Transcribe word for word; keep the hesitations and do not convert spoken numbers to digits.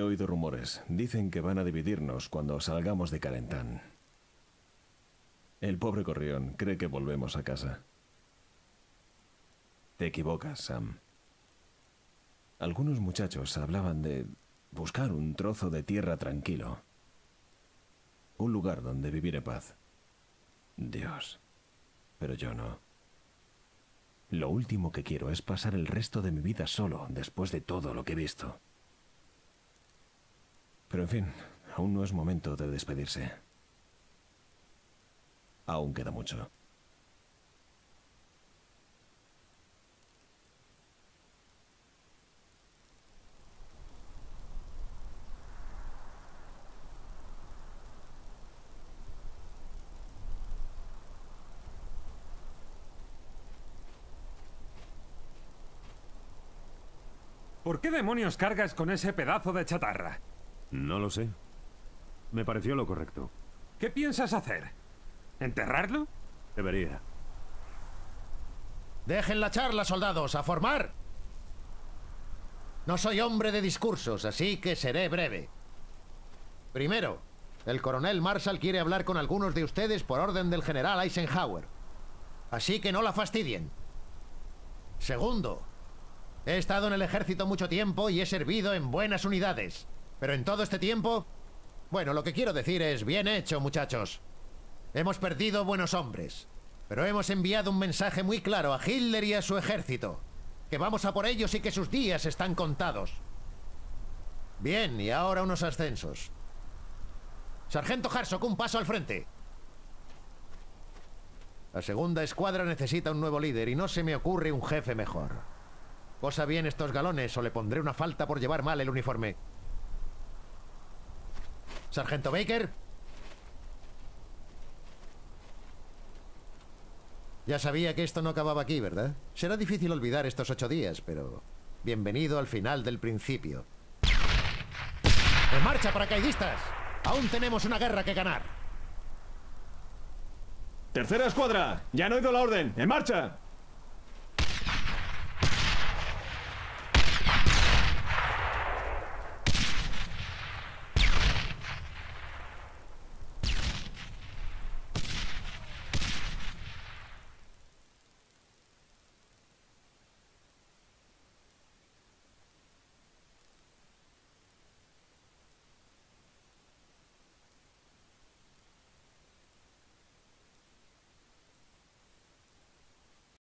oído rumores. Dicen que van a dividirnos cuando salgamos de Calentán. El pobre Corrión cree que volvemos a casa. Te equivocas, Sam. Algunos muchachos hablaban de buscar un trozo de tierra tranquilo. Un lugar donde vivir en paz. Dios. Pero yo no. Lo último que quiero es pasar el resto de mi vida solo después de todo lo que he visto. Pero en fin, aún no es momento de despedirse. Aún queda mucho. ¿Por qué demonios cargas con ese pedazo de chatarra? No lo sé. Me pareció lo correcto. ¿Qué piensas hacer? ¿Enterrarlo? Debería. Dejen la charla, soldados, a formar. No soy hombre de discursos, así que seré breve. Primero, el coronel Marshall quiere hablar con algunos de ustedes por orden del general Eisenhower. Así que no la fastidien. Segundo, he estado en el ejército mucho tiempo y he servido en buenas unidades. Pero en todo este tiempo... Bueno, lo que quiero decir es, bien hecho, muchachos. Hemos perdido buenos hombres. Pero hemos enviado un mensaje muy claro a Hitler y a su ejército. Que vamos a por ellos y que sus días están contados. Bien, y ahora unos ascensos. Sargento Harsock, un paso al frente. La segunda escuadra necesita un nuevo líder y no se me ocurre un jefe mejor. Cosa bien estos galones o le pondré una falta por llevar mal el uniforme. Sargento Baker. Ya sabía que esto no acababa aquí, ¿verdad? Será difícil olvidar estos ocho días, pero... bienvenido al final del principio. ¡En marcha, paracaidistas! Aún tenemos una guerra que ganar. ¡Tercera escuadra! ¡Ya han oído la orden! ¡En marcha!